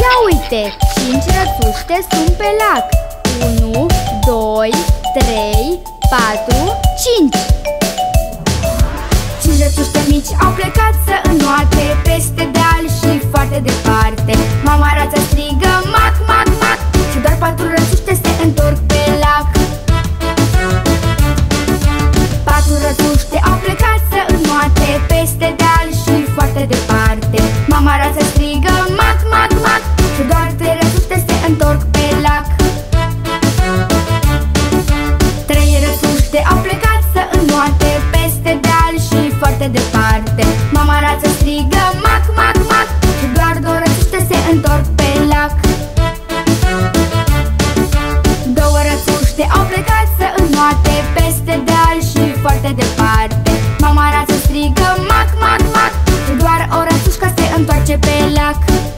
Ia uite, 5 rățuște sunt pe lac. 1, 2, 3, 4, 5. 5 rățuște mici au plecat să înnoate peste deal și foarte departe. Mama rață strigă mac, mac, mac, și doar 4 rățuște se întorc pe lac. 4 rățuște au plecat să înnoate peste deal și foarte departe. Mama rață strigă mac, mac, mac, și doar 3 rățuște se întorc pe lac. 3 rățuște au plecat să înnoate peste deal și foarte departe. Mama rață strigă mac, mac, mac, și doar 2 rățuște se întorc pe lac. 2 rățuște au plecat să înnoate peste deal și foarte departe. Mama rață strigă mac, mac, mac, și doar o rățușcă se întoarce pe lac.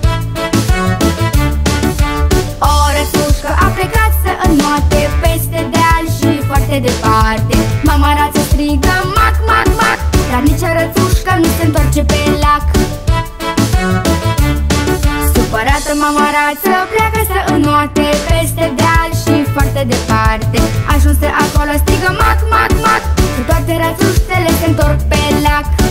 O rățușcă a plecat să înnoate peste deal și foarte departe. Mama rață strigă mac, mac, mac, dar nici o rățușcă nu se întoarce pe lac. Supărată mama rață pleacă să înnoate peste deal și foarte departe. Ajunse acolo strigă mac, mac, mac, și toate rățuștele se întorc pe lac.